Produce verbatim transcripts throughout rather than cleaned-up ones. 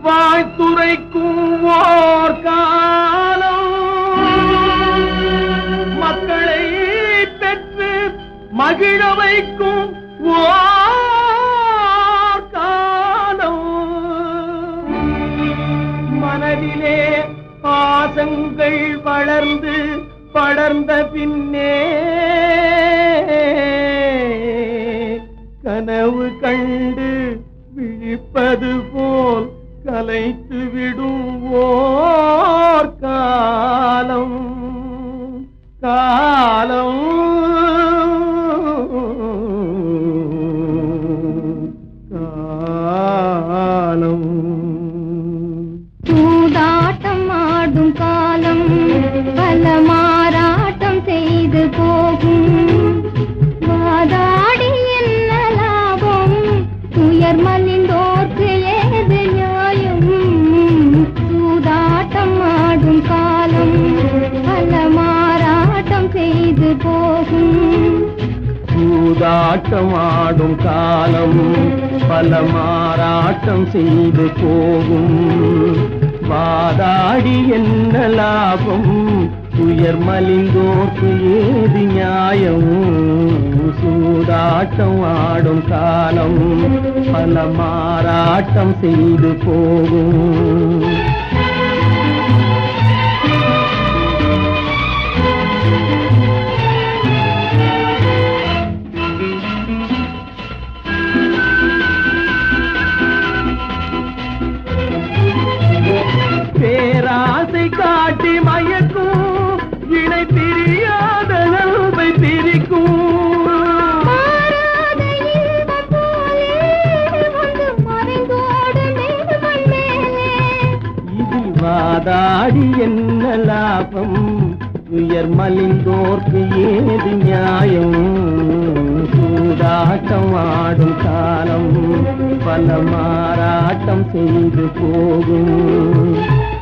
வாழ்த்துரைக்கும் ஓர் காலம் மக்களை பெற்று மகிழ வைக்கும் ஓர் காலம் மனதிலே பாசங்கள் வளர்ந்து படர்ந்த பின்னே கனவு கண்டு விழிப்பது போல் கலைத்து விடும் ஓர் காலம் காலம் காலம் சூதாட்டம் ஆடும் காலம் பல மாறாட்டம் செய்து போகும் வாதாடி என்ன லாபம் துயர் மலிந்தோர்க்கு ஏது நியாயம் சூதாட்டம் ஆடும் காலம் பல மாறாட்டம் செய்து போகும் சூதாட்டம் ஆடும் காலம் பல மாறாட்டம் செய்து போகும் வாதாடி என்ன லாபம் துயர் மலிந்தோர்க்கு ஏது நியாயம் சூதாட்டம் ஆடும் காலம் பல மாறாட்டம் செய்து போகும் பேராசை காட்டி மயக்கும் இணை பிரியாத அன்பை பிரிக்கும் இதில் வாதாடி என்ன லாபம் உயர் மலிந்தோர்க்கு ஏது நியாயம் சூதாட்டம் ஆடும் காலம் பல மாறாட்டம் செய்து போகும்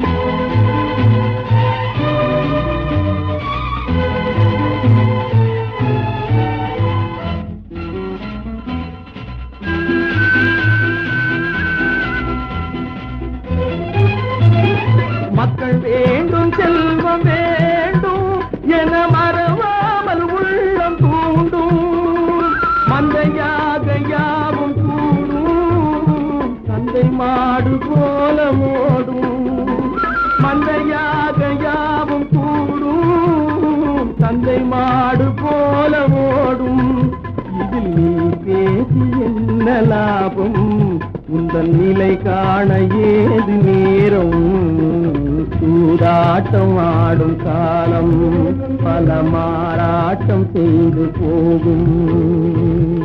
மக்கள் வேண்டும் செல்வம் வேண்டும் என மறவாமல் உள்ளம் தூண்டும் மந்தையாக யாவும் கூடும் தந்தை மாடு போல ஓடும் மந்தையாக யாவும் கூடும் தந்தை மாடு போல ஓடும் இதில் நீ பேசி என்ன லாபம் உந்தன் நிலை காண ஏது நேரம் சூதாட்டம் ஆடும் காலம் பல மாறாட்டம் செய்து போகும்